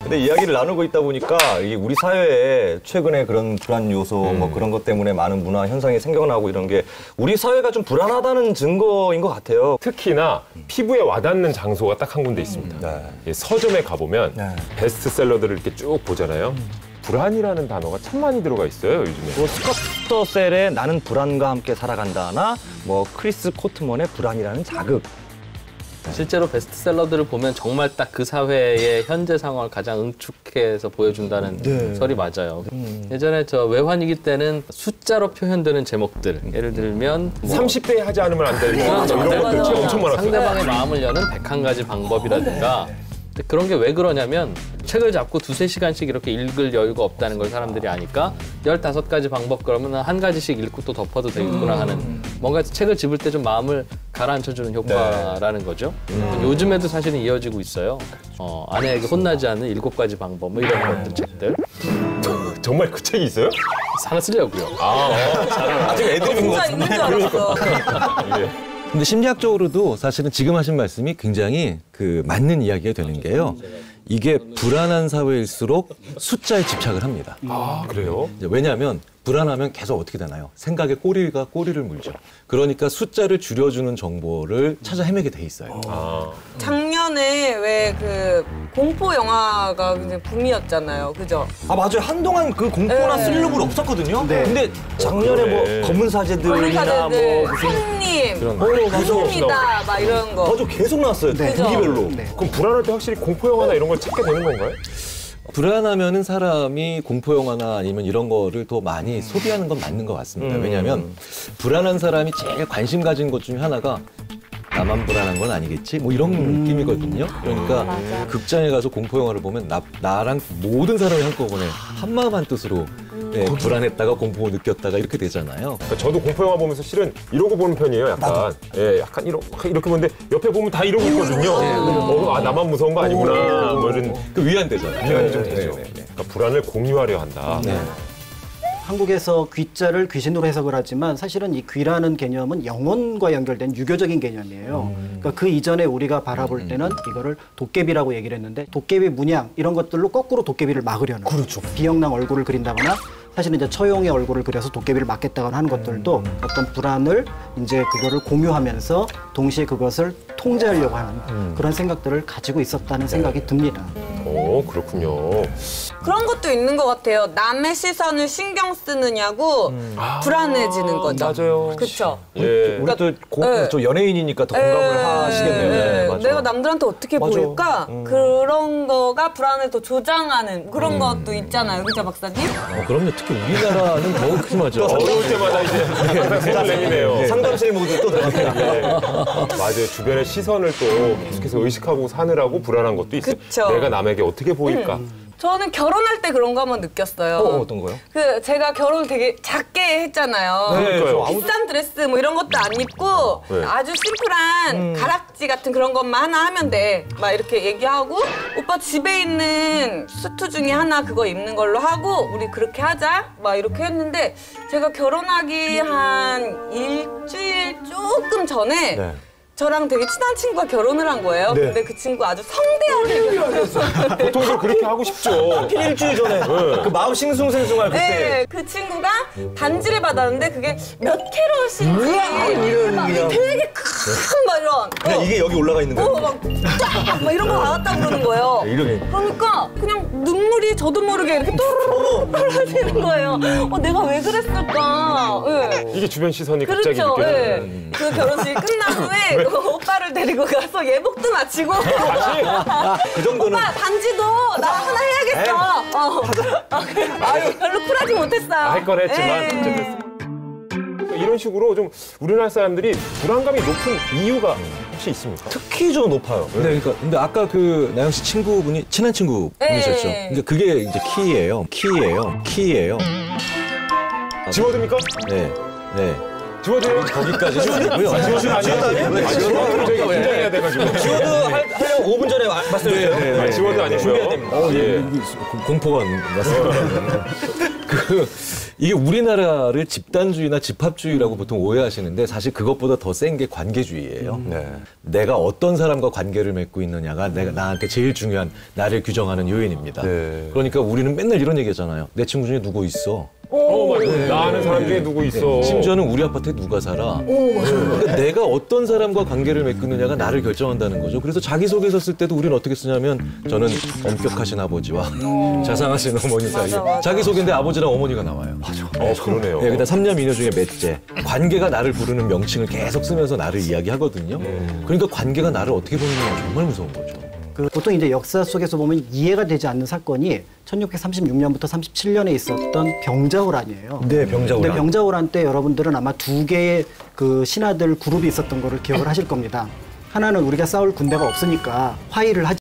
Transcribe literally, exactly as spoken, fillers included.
근데 이야기를 나누고 있다 보니까 이게 우리 사회에 최근에 그런 불안 요소 음. 뭐 그런 것 때문에 많은 문화 현상이 생겨나고 이런 게 우리 사회가 좀 불안하다는 증거인 것 같아요. 특히나 피부에 와닿는 장소가 딱 한 군데 있습니다. 네. 예, 서점에 가보면 네. 베스트셀러들을 이렇게 쭉 보잖아요. 불안이라는 단어가 참 많이 들어가 있어요, 요즘에. 뭐 스커터 셀의 나는 불안과 함께 살아간다나 뭐 크리스 코트먼의 불안이라는 자극. 실제로 베스트셀러들을 보면 정말 딱 그 사회의 현재 상황을 가장 응축해서 보여준다는 네. 설이 맞아요. 음. 예전에 저 외환위기 때는 숫자로 표현되는 제목들, 예를 들면 뭐 삼십 대에 하지 않으면 안 되는 거 이런 것들 진짜 엄청 많았어요. 상대방의 마음을 여는 백한 가지 방법이라든가 근데 그런 게 왜 그러냐면 책을 잡고 두세 시간씩 이렇게 읽을 여유가 없다는 걸 사람들이 아니까 열다섯 가지 방법 그러면 한 가지씩 읽고 또 덮어도 되겠구나 하는 뭔가 책을 집을 때 좀 마음을 가라앉혀주는 효과라는 거죠. 음. 요즘에도 사실은 이어지고 있어요. 어, 아내에게 혼나지 않는 일곱 가지 방법 뭐 이런 것들 책들. 정말 그 책이 있어요? 하나 쓰려고요. 아, 아직 애드립인 것 진짜 있는 줄 알았어. 예. 근데 심리학적으로도 사실은 지금 하신 말씀이 굉장히 그 맞는 이야기가 되는 게요. 이게 불안한 사회일수록 숫자에 집착을 합니다. 아, 그래요? 왜냐하면 불안하면 계속 어떻게 되나요? 생각에 꼬리가 꼬리를 물죠. 그러니까 숫자를 줄여주는 정보를 찾아 헤매게 돼 있어요. 아. 작년에 왜 그 공포 영화가 굉장히 붐이었잖아요. 그죠? 아 맞아요. 한동안 그 공포나 네. 스릴러물 없었거든요. 근데 작년에 그러네. 뭐 검은 사제들이나 검은사제들, 뭐 무슨 손님, 그런 거. 어, 맞아. 무섭니다 막 이런 거. 맞아 계속 나왔어요. 그죠? 분기별로. 그럼 불안할 때 확실히 공포 영화나 이런 걸 찾게 되는 건가요? 불안하면은 사람이 공포 영화나 아니면 이런 거를 더 많이 소비하는 건 맞는 것 같습니다. 음. 왜냐하면 불안한 사람이 제일 관심 가진 것 중에 하나가 나만 불안한 건 아니겠지? 뭐 이런 느낌이거든요. 그러니까 맞아. 극장에 가서 공포 영화를 보면 나, 나랑 모든 사람이 한꺼번에 한마음 한뜻으로 네, 불안했다가 공포 느꼈다가 이렇게 되잖아요. 그러니까 저도 공포 영화 보면서 실은 이러고 보는 편이에요. 약간 예, 약간 이러, 이렇게 보는데 옆에 보면 다 이러고 있거든요. 어, 아 나만 무서운 거 아니구나. 뭐 이런 그 위안되잖아요. 위안이 좀 네, 되죠. 네, 네. 그러니까 불안을 공유하려 한다. 네. 한국에서 귀자를 귀신으로 해석을 하지만 사실은 이 귀라는 개념은 영혼과 연결된 유교적인 개념이에요. 그러니까 그 이전에 우리가 바라볼 때는 이거를 도깨비라고 얘기를 했는데 도깨비 문양 이런 것들로 거꾸로 도깨비를 막으려는 그렇죠. 비영랑 얼굴을 그린다거나 사실은 이제 처용의 얼굴을 그려서 도깨비를 막겠다거나 하는 것들도 어떤 불안을 이제 그거를 공유하면서 동시에 그것을 통제하려고 하는 그런 생각들을 가지고 있었다는 생각이 듭니다. 오, 그렇군요. 그런 것도 있는 것 같아요. 남의 시선을 신경 쓰느냐고 불안해지는 거죠. 맞아요. 그렇죠. 예. 우리 또 고, 네. 저 연예인이니까 더 공감을 네. 하시겠네요. 네. 맞아. 내가 남들한테 어떻게 맞아. 보일까? 음. 그런 거가 불안을 더 조장하는 그런 것도 있잖아요. 그죠, 박사님? 어, 그럼요. 특히 우리나라는 더욱 심하죠. 어려울 때마다 이제 항상 손을 내미네요. 상담실 모드 또 들어갑니다. 예. 맞아요. 주변의 시선을 또 계속해서 의식하고 사느라고 불안한 것도 있어요. 그쵸. 내가 남에게 어떻게 보일까? 저는 결혼할 때 그런 거 한번 느꼈어요. 어, 어떤 거요? 그 제가 결혼을 되게 작게 했잖아요. 그러니까요. 비싼 드레스 뭐 이런 것도 안 입고 네. 아주 심플한 가락지 같은 그런 것만 하나 하면 돼. 막 이렇게 얘기하고 오빠 집에 있는 수트 중에 하나 그거 입는 걸로 하고 우리 그렇게 하자. 막 이렇게 했는데 제가 결혼하기 한 일주일 조금 전에 네. 저랑 되게 친한 친구가 결혼을 한 거예요. 네. 근데 그 친구 아주 성대하게 결혼했어요. 보통도 그렇게 하고 싶죠. 하필 일주일 전에 그 마음 싱숭생숭할 그때. 네, 그 친구가 반지를 받았는데 그게 몇 캐럿인지 막 되게 큰 막 이런 그냥 이게 여기 올라가 있는 거예요. 어, 막, 딱! 막 이런 거 받았다고 그러는 거예요. 이렇게. 그러니까 그냥 눈물이 저도 모르게 이렇게 또르르 떨어지는 거예요. 어, 내가 왜 그랬을까? 예. 이게 주변 시선이 갑자기 그렇죠. 느껴지는. 예. 그 결혼식이 끝난 후에 그 오빠를 데리고 가서 예복도 마치고 그 정도는. 오빠 반지도 나 하나 해야겠어. 어. 아유, 별로 쿨하지 못했어요. 할 걸 했지만 예. 어쨌든 이런 식으로 좀 우리나라 사람들이 불안감이 높은 이유가 혹시 있습니까? 특히 좀 높아요. 네, 그러니까 근데 아까 그 나영 씨 친구분이 친한 친구분이셨죠. 네. 그러니까 그게 이제 키예요. 키예요. 키예요. 지워듭니까? 네, 네. 지워드려요? 거기까지는 아니고요. 지워드는 아니에요? 지워드는 저희가 긴장해야 돼가지고. 지워도 하려고 오 분 전에 마- 말씀해주세요. 아, 지워드 아니고요. 준비해야 됩니다. 어, 예. 예. 이게 공포가 왔습니다. 그, 그 이게 우리나라를 집단주의나 집합주의라고 보통 오해하시는데 사실 그것보다 더 센 게 관계주의예요. 네. 내가 어떤 사람과 관계를 맺고 있느냐가 내가 나한테 제일 중요한 나를 규정하는 요인입니다. 네. 그러니까 우리는 맨날 이런 얘기하잖아요. 내 친구 중에 누구 있어? 어, 맞아. 나 아는 사람 중에 누구 있어. 심지어는 우리 아파트에 누가 살아? 그러니까 내가 어떤 사람과 관계를 맺고 있느냐가 나를 결정한다는 거죠. 그래서 자기소개서 쓸 때도 우리는 어떻게 쓰냐면 저는 엄격하신 아버지와 자상하신 어머니 사이에 맞아, 맞아. 자기소개인데 아버지랑 어머니가 나와요. 어, 그러네요. 네, 그다음 삼녀미녀 중에 넷째. 관계가 나를 부르는 명칭을 계속 쓰면서 나를 이야기하거든요. 그러니까 관계가 나를 어떻게 보느냐가 정말 무서운 거죠. 그 보통 이제 역사 속에서 보면 이해가 되지 않는 사건이 천육백삼십육 년부터 삼십칠 년에 있었던 병자호란이에요. 네, 병자호란. 근데 병자호란 때 여러분들은 아마 두 개의 그 신하들 그룹이 있었던 거를 기억을 하실 겁니다. 하나는 우리가 싸울 군대가 없으니까 화의를 하자.